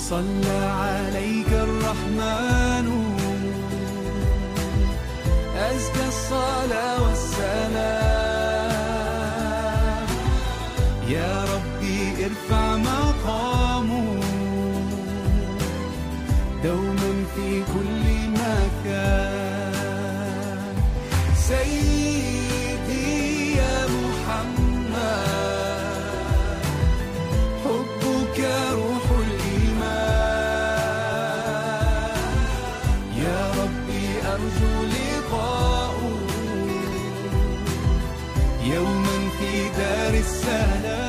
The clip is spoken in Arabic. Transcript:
صلى عليك الرحمن أزكى الصلاة والسلام. يا ربي ارفع مقامه دوما في كل مكان. سيدي يا محمد حبك روح الإيمان. يا ربي أرجو لقاءه يوما في دار السلام.